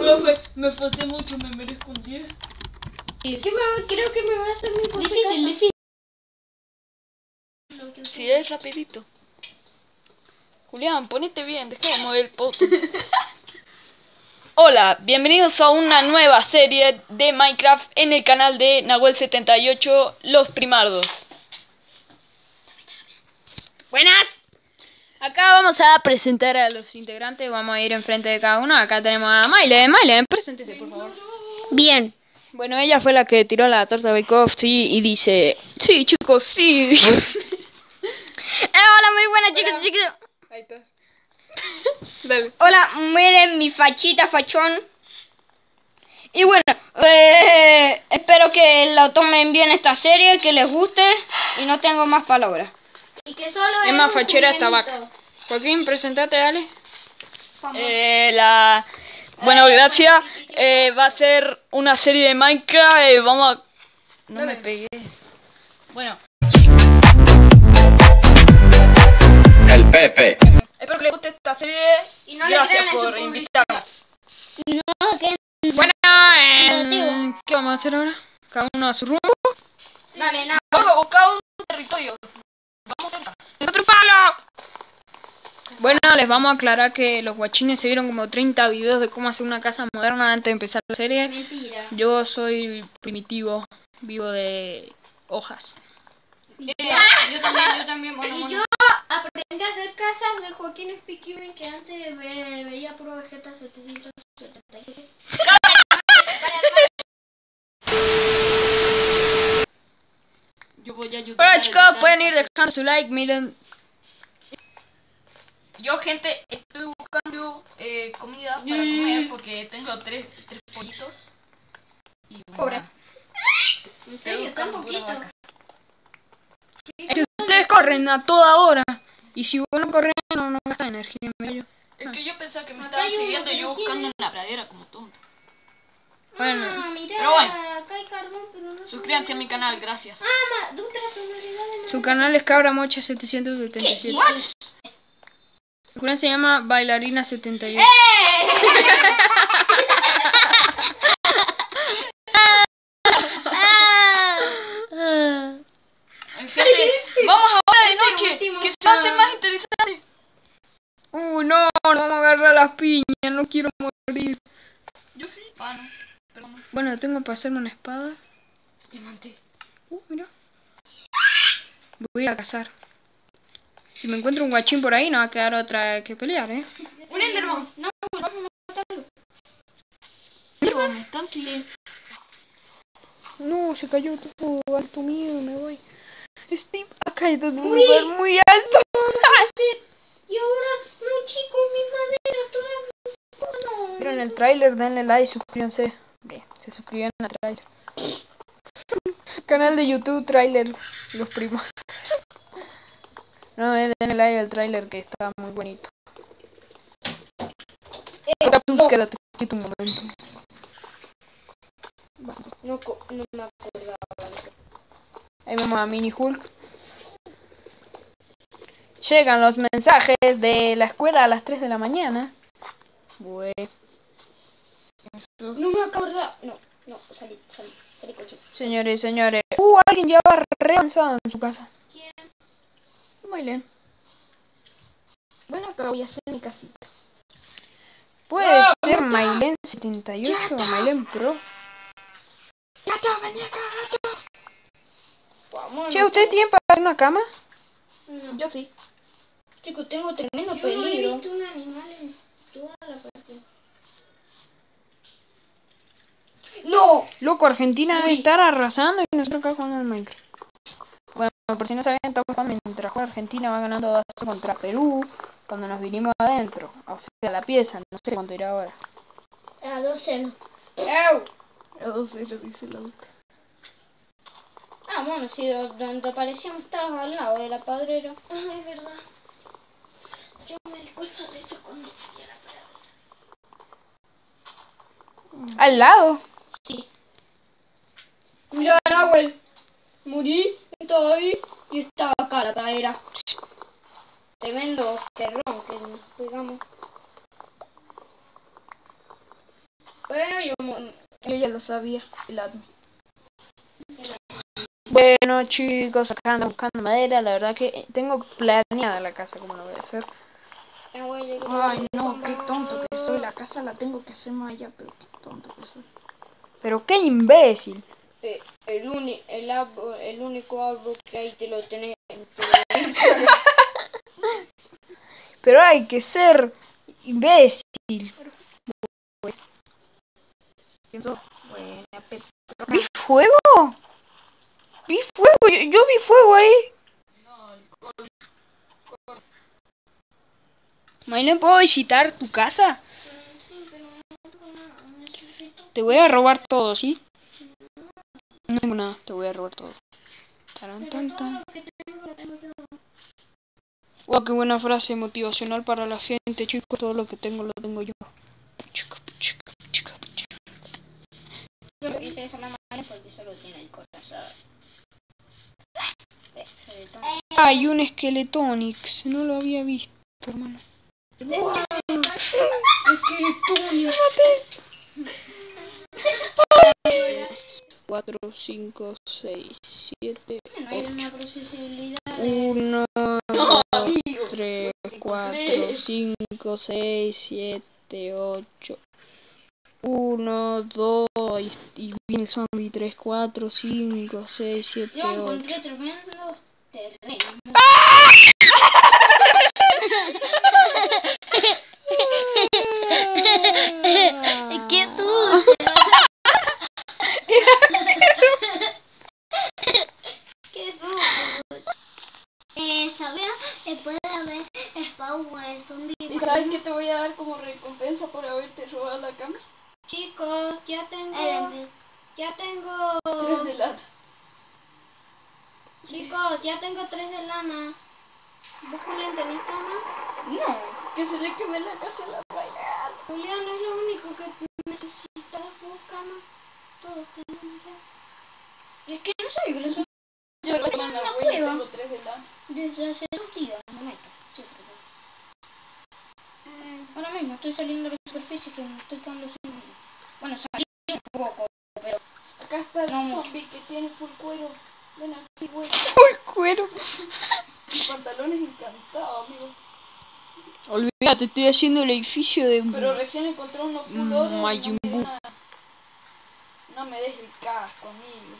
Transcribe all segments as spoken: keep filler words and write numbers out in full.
Profe, me falté mucho, me merezco un diez. Yo me, creo que me va a hacer muy difícil, difícil. Si es rapidito. Julián, ponete bien, deja de mover el poto. Hola, bienvenidos a una nueva serie de Minecraft en el canal de Nahuel setenta y ocho, Los Primardos. Buenas. Acá vamos a presentar a los integrantes, vamos a ir enfrente de cada uno. Acá tenemos a Mailen. Mailen, preséntese por favor. Bien. Bueno, ella fue la que tiró la torta Bake Off, sí, y dice, sí chicos, sí. Eh, hola, muy buenas chicos, chicos. Ahí estás. Dale. Hola, miren mi fachita, fachón. Y bueno, eh, espero que lo tomen bien esta serie, que les guste. Y no tengo más palabras. Y que solo Es más fachera esta vaca. Joaquín, presentate, dale. Eh, la... Bueno, gracias. Eh, va a ser una serie de Minecraft. Eh, vamos a... No Dale. me pegué. Bueno. El Pepe. Espero que les guste esta serie. Y no le Gracias crean en su por invitarme. no, que Bueno, eh, ¿qué vamos a hacer ahora? Cada uno a su rumbo. Dale, nada. Vamos a buscar un territorio. Vamos cerca. ¡Otro palo! Bueno, les vamos a aclarar que los guachines se vieron como treinta videos de cómo hacer una casa moderna antes de empezar la serie. mentira. Yo soy primitivo, vivo de hojas. Yo también, yo también. Bueno, Y bueno. yo aprendí a hacer casas de Joaquín Speaking, que antes ve, veía puro Vegeta setecientos setenta y siete. Yo voy a ayudar. Hola a chicos, editar. pueden ir dejando su like, miren. Yo, gente, estoy buscando eh, comida para comer porque tengo tres, tres pollitos. Y bueno, Pobre. nada. En Estoy serio, tan buscando pura poquito. vaca. Es que ustedes corren a toda hora. Y si uno corre, no, no gasta energía. Mira yo. Es que yo pensaba que me Acá estaban hay uno, siguiendo y yo pero ¿quién buscando es? en la pradera como tonto. Bueno. Ah, mirá, Pero bueno. acá hay carbón, pero no sé Suscríbanse a dónde. mi canal, gracias. Ah, ma, de otra tonalidad de Su canal es Cabra Mocha setecientos setenta y siete. Su canal se llama Bailarina setenta y ocho. Eh, Gente, vamos ahora de noche, último que se va a hacer más interesante. Uh, no, no vamos a agarrar las piñas, no quiero morir. Yo sí. Ah, no, perdón. Bueno, tengo para hacerme una espada. Diamante. Uh, mira. Voy a cazar. Si me encuentro un guachín por ahí, no va a quedar otra que pelear, ¿eh? Un Enderman. No, vamos a matarlo. Digo, me están siguiendo. No, se cayó todo, alto miedo, me voy. Steve ha caído de un lugar muy alto. Y ahora, no chicos, mi madera toda... No. Miren el tráiler, denle like, suscríbanse. Bien, se suscriben al tráiler. Canal de YouTube, tráiler, los primos. No, eh, denle like al tráiler que está muy bonito. Cactus, quédate quieto un momento. No, co- no me acordaba. Ahí vemos a Mini Hulk. Llegan los mensajes de la escuela a las tres de la mañana. Bueno. No me acordaba. No, no, salí, salí. Salí coche. Señores y señores. Uh, alguien ya va re avanzado en su casa. ¿Quién? Mailen. Bueno, acá voy a hacer mi casita. Puede ser Mailen setenta y ocho o Mailen Pro. Gato, vení acá, gato. Vamos, Che, ¿ustedes tienen para hacer una cama? No. Yo sí. Chicos, tengo tremendo peligro. No he visto un animal en toda la parte. ¡No! Loco, Argentina debe Uy. estar arrasando y nosotros acá jugando al Minecraft. Bueno, por si no sabían, estamos jugando mientras juega Argentina, va ganando dos a cero contra Perú. Cuando nos vinimos adentro, o sea, la pieza, no sé cuánto irá ahora. A dos cero. ¡Ew! A dos cero dice la otra. Ah, bueno, sí, do- donde aparecíamos estabas al lado de la padrera. Ah, es verdad. Yo me di cuenta de eso cuando fui a la padrera. ¿Al lado? Sí. Mira, Nahuel. Morí, estaba ahí y estaba acá la pradera. Tremendo terrón que nos pegamos. ya lo sabía, el admin. Bueno, chicos, acá ando buscando madera. La verdad que tengo planeada la casa como la voy a hacer. Ay, no, qué tonto que soy. La casa la tengo que hacer más allá, pero qué tonto que soy. Pero qué imbécil. Eh, el, uni, el, árbol, el único árbol que hay te lo tenés. Te lo Pero hay que ser imbécil. ¿Vi fuego? ¿Vi fuego? Yo, yo vi fuego ahí. ¿Mañana puedo visitar tu casa? Te voy a robar todo, ¿sí? No tengo nada, te voy a robar todo. Taran, tan, tan. Wow, qué buena frase motivacional para la gente, chicos. Todo lo que tengo lo tengo yo. Puchica, puchica, puchica, puchica. Yo hice esa mamá porque solo tiene el corazón. Hay un Skeletonix, no lo había visto, hermano. Esqueletonix. cuatro, cinco, seis, siete, No hay una procesibilidad. uno, dos, tres, cuatro, cinco, seis, siete, ocho. uno, dos, y viene el zombie. tres, cuatro, cinco, seis, siete, Yo ocho. encontré tremendos terrenos. ¡Qué dulce! ¡Qué dulce! Eh, ¿sabía? Después de haber spawn de zombie. ¿Y sabes qué te voy a dar como recompensa por haberte robado la cama? Chicos, ya tengo. Eh, Ya tengo. Tres de lata. Chicos, ya tengo tres de lana. ¿Vos, Julián, tenés cama? No, que se le queme la casa a la raya. Julián, es lo único que necesitas, vos, cama. Todos tenemos ya. Es que no sé, que les Yo la cama en la una huella cueva. tengo tres de lana. desde hace dos días, no meto. Sí, pero... Ahora mismo estoy saliendo de la superficie que me estoy quedando sin vida. Bueno, salí un poco, pero... Acá está el No mucho. zombie que tiene full cuero. Ven aquí, güey. Cuero. Mis pantalones encantados, amigo. Olvídate, estoy haciendo el edificio de... Pero recién encontré unos full Mm, oro y no me Majin dio Buu. nada. No me des el casco, amigo.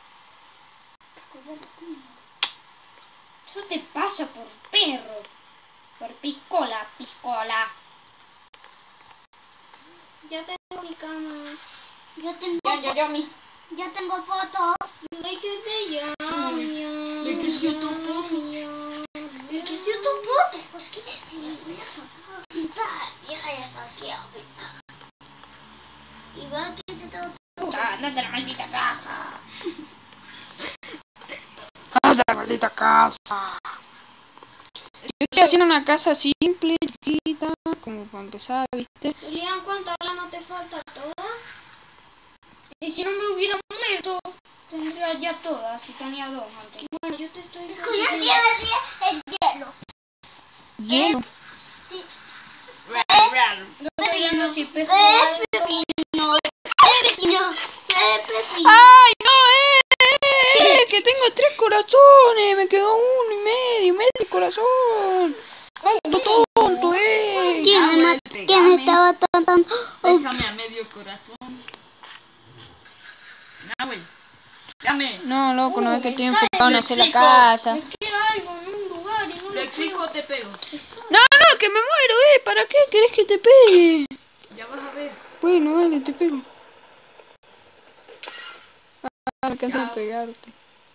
Eso te pasa por perro. Por piscola, piscola. Ya tengo mi cama. Yo tengo, Ya, ya, ya, mi. yo tengo fotos. Ay, que te llamo. ¿De qué es tu puto? ¿Y qué hizo tu foto? ¿Por qué? Me voy a sacar a pintar. Ya, ya está aquí a pintar. Y veo que se te Puta, andate a la maldita casa. ¡Ah, la maldita casa! Yo estoy haciendo una casa simple, chiquita, como para empezar, ¿viste? Julián, ¿cuánta lana te falta? ¿Toda? Y si no me hubiera muerto, tendría ya todas, si tenía dos antes. Bueno, yo te estoy diciendo... Julián tiene el hielo. Hielo. No estoy viendo si pesco Eh, algo. pepino. Eh, pepino. Eh, pepino. ¡Ay, no, eh! eh, ¡Que tengo tres corazones! Me quedó uno y medio, medio corazón. ¡Cuánto tonto, eh! ¿Quién, Dame, ma- pegame. ¿Quién estaba tan tan? Oh, Déjame a medio corazón. Nahuel, dame. No, loco, no es que Uh, estoy me enfocado en cae, hacer la Mexico. casa. Me queda algo en un lugar y no Le lo exijo, puedo. te pego. No, no, que me muero, eh. ¿Para qué querés que te pegue? Ya vas a ver. Bueno, dale, te pego. Ah, alcanza a pegarte.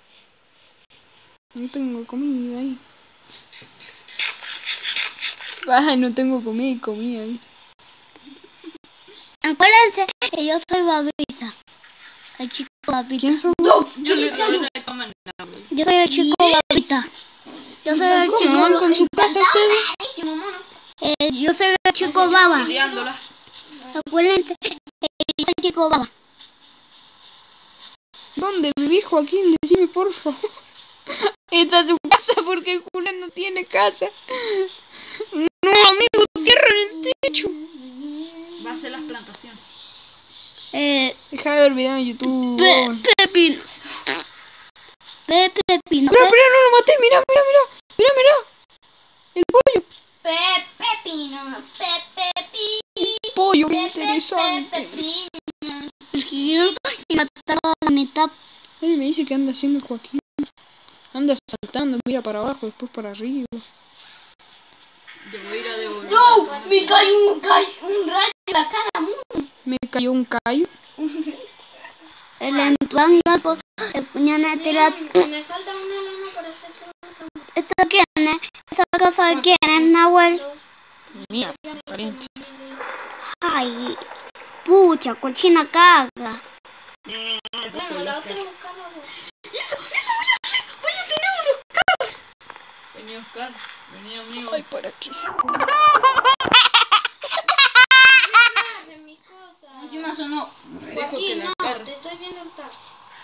No tengo comida ahí. Ay, no tengo comida y comida ahí. acuérdense que yo soy babita. El chico babita. ¿Quién son? Yo le robé la cama a Nahuel. Yo soy el chico babita. Yo soy el ¿Cómo chico van con su casa ustedes? Buenísimo, mono. eh, Yo soy el chico baba. Liándola. Acuérdense que yo soy el chico baba. ¿Dónde vivís, Joaquín? Decime, por favor. Esta es tu casa porque Julián no tiene casa. No, amigo, tierra en el techo. Va a ser las plantaciones. Eh, Deja de ver video en YouTube. Pe- Pepino. Pe- Pepino. Mira, mira, no lo maté. Mira, mira, mira. Mira, mira. El pollo. Pe- Pepino, pe- Pepino, Pollo, qué pe- pe- interesante. Pepino. Y mataron a la mitad. Ay, me dice que anda haciendo Joaquín. Anda saltando, mira para abajo, después para arriba. Yo voy a ir a devolver. ¡No! Me cayó un, cay- un rayo en la cara. Me cayó un callo. El empanga con el puñal de tira. Me falta una lana para hacer todo. ¿Eso quién es? ¿Esa cosa de quién es, Nahuel? Mía, pariente. Ay, pucha, cochina caga. Bueno, la otra buscamos. Vení, Oscar. Vení, amigo. Ay, por aquí. De mis cosas. Encima sonó. Dijo que Joaquín, la no, agarre. te estoy viendo el taco.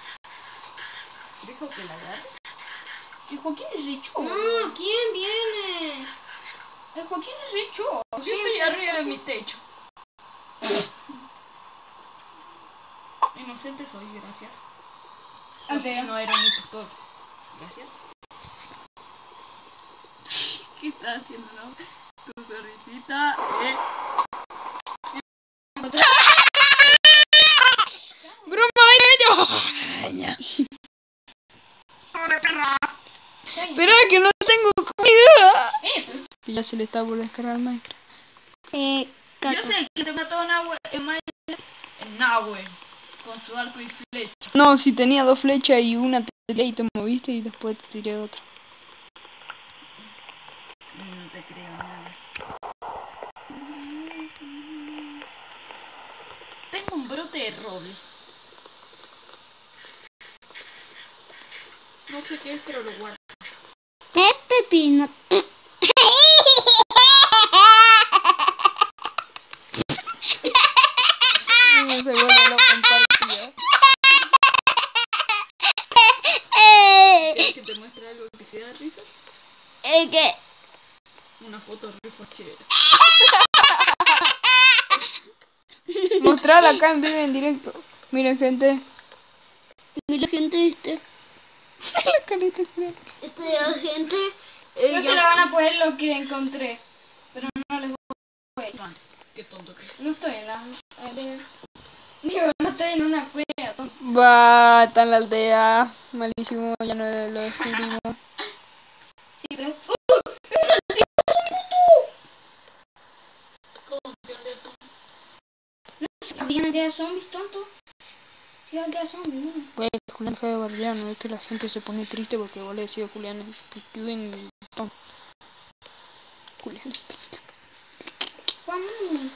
Dijo que la agarre. El Joaquín es recho. No, ¿quién viene? El Joaquín es recho. Yo estoy arriba de mi techo. Inocente soy, gracias. Ok. No era un impostor. Gracias. ¿Qué estás haciendo, no? Tu sonrisita, eh. ¡Broma! ¡Ay, ya! Espera, que no tengo comida. Y ya se le está por descargar Minecraft. Eh, Yo sé que te mató Nahue en Minecraft. En Nahue. Con su arco y flecha. No, si tenía dos flechas y una te tiré y te moviste y después te tiré otra. No te creo nada. Tengo un brote de roble. No sé qué es, pero lo guardo. es pepino. Y se vuelve loco en partida. ¿Quieres que te muestre algo que sea de risa? ¿Eh, qué? Una foto re fachera. Mostrala acá en vivo en directo. Miren, gente. Mira, gente, este. La carita cruel. Este gente. No se le van a poner lo que encontré. Pero no les voy a decir. Qué tonto que es. No estoy en la... eh, Digo, no estoy en una cueva, tonto. Va, está en la aldea. Malísimo, ya no lo descubrimos. Sí, pero... ¿Cómo te olvidas eso? ¿Había aldea de zombies, tonto? Sí, aldea de zombies, ¿no? Pues Julián deja de bardear, no es que la gente se pone triste porque vos le decís a Julián que ven y tonto. Julián. Fue a mí.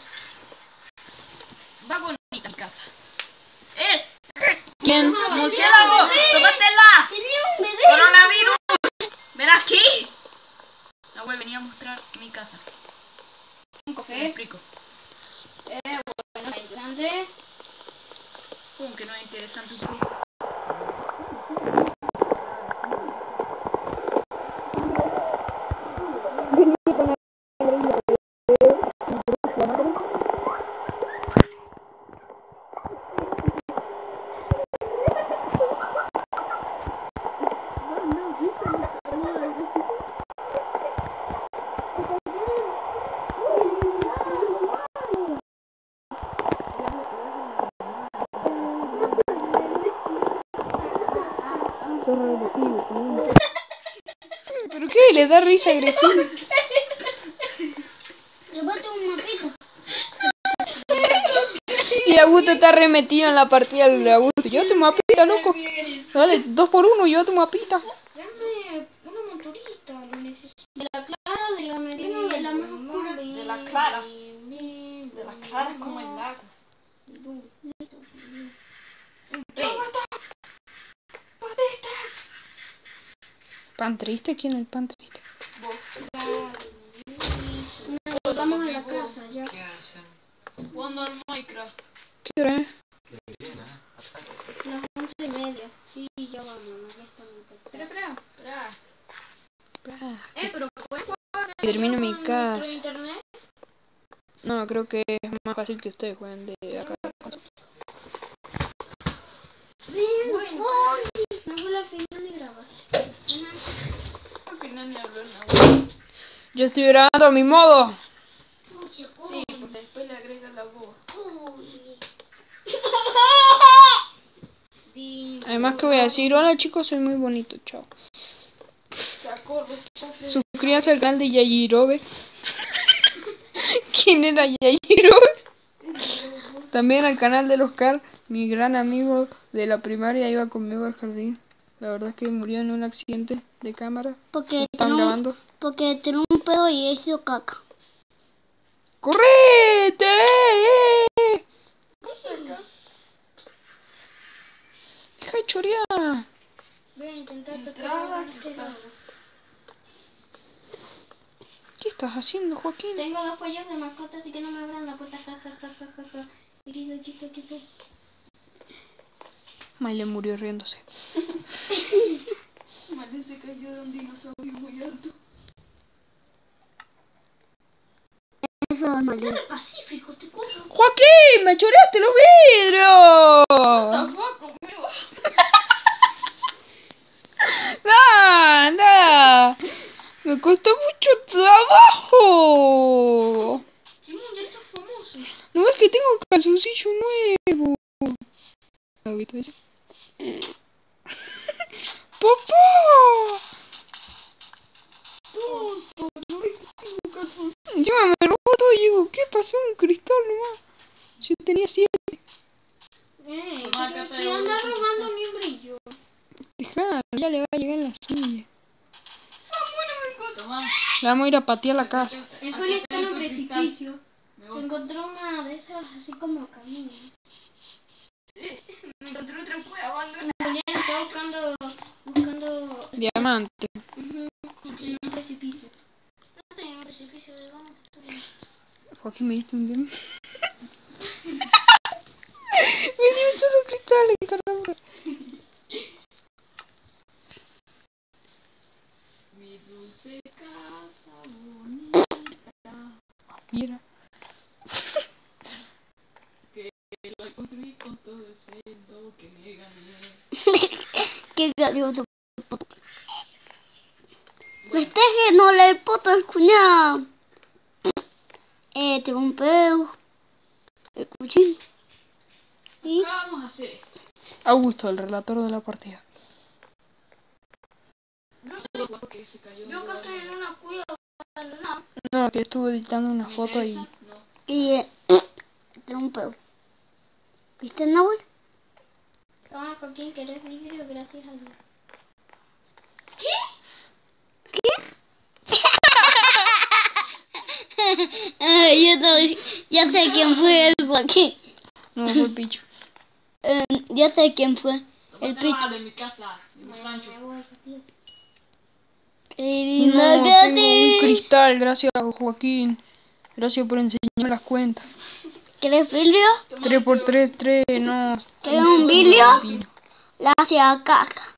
Va bonita mi casa. ¡Eh! ¿Quién? ¡Murciélago! ¡Tómatela! ¡Coronavirus! ¡Ven aquí! Nahue, venía a mostrar mi casa. Un Te cofre. explico. Eh, bueno, interesante. ¿Cómo que no es interesante? Sos agresivo, Julián. ¿Pero qué? ¿Le da risa agresiva? Llévate un mapito. Y Augusto está remetido en la partida del Augusto. Yo tu mapita, loco. Dale, dos por uno, yo tu mapita. Dame una motorita, lo necesito. De la clara, de la mediana, de la más oscura. De la clara. De las claras como el lago. ¿Pan triste? ¿Quién es el pan triste? Vamos a la casa, ya. ¿Qué hacen? Jugando al Minecraft. ¿Qué hora es? Las once y media. Sí, ya vamos, ya está muy tarde. Espera, espera. Espera. Eh, pero ¿puedes jugar Y termino mi con casa. nuestro internet? No, creo que es más fácil que ustedes jueguen de acá. solo al final ni grabas. Al final ni habló nada. Yo estoy grabando a mi modo. Sí, porque después le agregas la voz. Además que voy a decir, hola chicos, soy muy bonito, chao. Se acordó. Suscríbanse al canal de Yajirobe. ¿Quién era Yajirobe? También al canal del Oscar, mi gran amigo de la primaria, iba conmigo al jardín. La verdad es que murió en un accidente de cámara. Porque Están tengo, grabando. porque tengo un pedo y hizo caca. ¡Correte! ¡Deja de chorear! Voy a intentar Entrada, tocar. ¿Qué estás haciendo, Joaquín? Tengo dos pollos de mascota, así que no me abran la puerta. Ja, ja, ja, ja, ja, ja. Quito, quito, quito. Miley murió riéndose. Miley se cayó de un dinosaurio muy alto. Eso es normal. Pacífico, te cojo. ¡Joaquín! ¡Me choreaste los vidrios! Tampoco conmigo. ¡No! ¡No! ¡Me costó mucho trabajo! Simón, ya estás famoso. No es que tengo calzoncillo nuevo. ¿Viste eso? ¡Papá! Encima me robó todo y digo, ¿qué pasó? Un cristal nomás. Yo tenía siete. Eh, Mamá, pero acá si te anda devuelvo. robando mi brillo. Dejá, ya le va a llegar la suya. Tomá. Le vamos a ir a patear la casa. El sol está en un precipicio. Se encontró una de esas así como camino. Me encontré otra cueva abandonada. Julián está buscando, buscando Diamante. ujú, en un precipicio. No estoy en un precipicio, digamos. Estoy... Joaquín, me diste un bien. Me dio solo cristales, caramba. Mi dulce casa bonita. Mira. Que la construí con todo el celo que me gané. Qué gracioso. Festejémosle el poto al cuñado. Eh, trompeo. El cuchillo. Y Acá vamos a hacer esto. Augusto, el relator de la partida. Porque se cayó. yo acá estoy en una cueva abandonada. No, que estuve editando una foto y... No. Y eh, trompeo. ¿Viste, Nahuel? Toma, Joaquín, que eres vidrio, gracias a Dios. Ay, yo no- ya sé quién fue el Joaquín. No, fue el picho. Eh, ya sé quién fue el picho. Ah, de mi casa, de mi rancho. Qué No, lindo tengo un Joaquín. cristal, gracias Joaquín. Gracias por enseñarme las cuentas. ¿Quieres vidrio? tres por tres, tres, no. ¿Quieres un vidrio? Gracias, caca.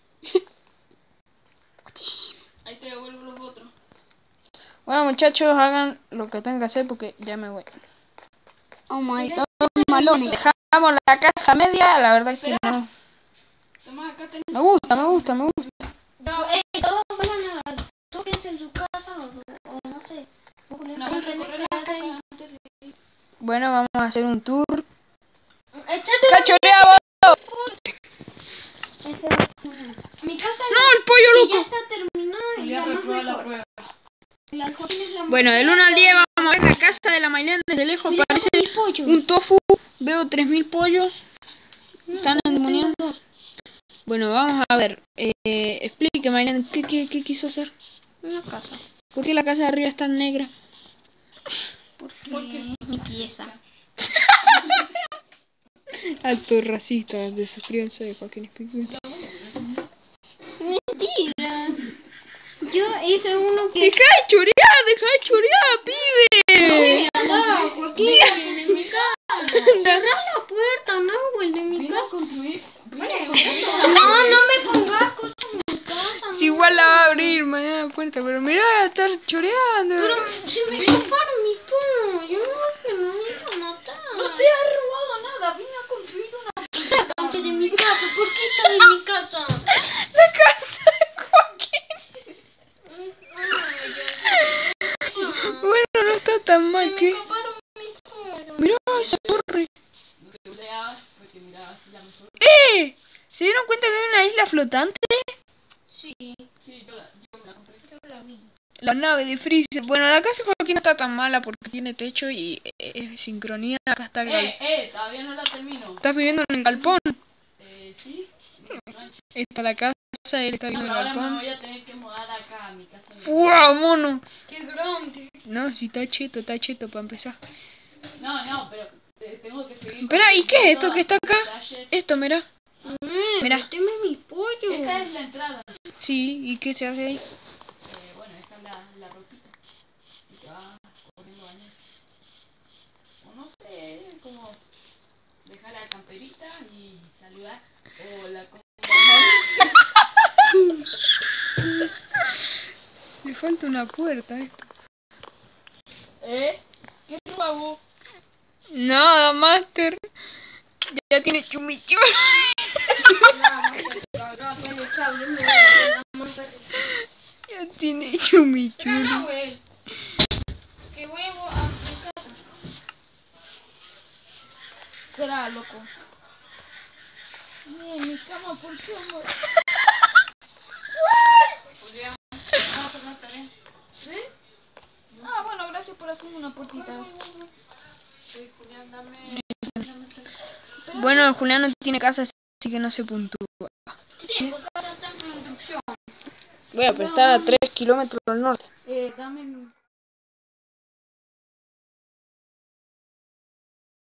Ahí te devuelvo los otros. Bueno, muchachos, hagan lo que tengan que hacer porque ya me voy. Oh my god, malones. Dejamos la casa media, la verdad es que no. Tomá, acá tenés. Me gusta, me gusta, me gusta. No, eh, todos vayan a... Todos quédense en su casa o, o no sé. No, voy a recorrer la casa antes de... Bueno, vamos a hacer un tour. Échate ¡Cachoreado! mi casa ¡No, el pollo ya loco! está terminada y Voy a la más reprobar la mejor. prueba. La Joaquín es la Bueno, del uno al diez vamos a ver la casa de la Maylene desde lejos. Parece pollo. un tofu. Veo tres mil pollos. Están endemoniados. Bueno, vamos a ver. Eh, explique, Maylene, ¿qué, qué, ¿qué quiso hacer? Una casa. ¿Por qué la casa de arriba es tan negra? Porque mi pieza. Alto racista, desuscríbanse de Joaquín Espíritu. Mentira. Yo hice uno que... ¡Deja de chorear! ¡Deja de chorear, pibe! No, Joaquín, de mi casa. Cerrá la puerta, no, el de mi Vine casa. a construir. Vine a No, construir. no me pongas cosas en mi casa. Si igual la va a abrir mañana la puerta, pero mira, va a estar choreando. Pero se me escaparon mis pollos. Yo no que no me iban a matar. No te has robado nada. Vine a construir una. Sáquense de mi casa. ¿Por qué están en mi casa? Mirá esa torre. Lo que mirabas fue que mirabas la mejor. ¡Eh! ¿Se dieron cuenta que hay una isla flotante? Sí, Sí, yo, la, yo me la compré. yo la vi. La nave de Freezer. Bueno, la casa de Joaquín no está tan mala porque tiene techo y eh, sincronía. Acá está el Eh, galpón. eh, todavía no la termino. ¿Estás viviendo en el galpón? Eh, sí. Está la casa, él está No, viviendo pero en el ahora me galpón. voy a tener que mudar acá a mi casa. ¡Fua, mono! ¡Qué grande! No, si está cheto, está cheto para empezar. No, no, pero eh, tengo que seguir. Espera, ¿y qué es esto todos que está acá? los detalles. Esto, mirá. Mm, Mirá. meteme mi pollo. Esta es la entrada. Sí, ¿y qué se hace ahí? Eh, bueno, esta es la, la ropita. Y te vas corriendo a bañar. O no sé, como dejar la camperita y saludar. O la Le falta una puerta a esto. ¿Eh? ¿Qué nuevo? Nada, Master. Ya tiene chumichu. Ya tiene chumichu. No, güey. Que voy a a mi casa. Espera, loco. Bien, mi cama, ¿por qué, amor? ¿Sí? Ah, bueno, gracias por hacerme una puertita. Bueno, el Julián no tiene casa, así que no se puntúa. Tengo casa está en construcción. Voy a prestar a tres kilómetros al norte. Eh, dame mi...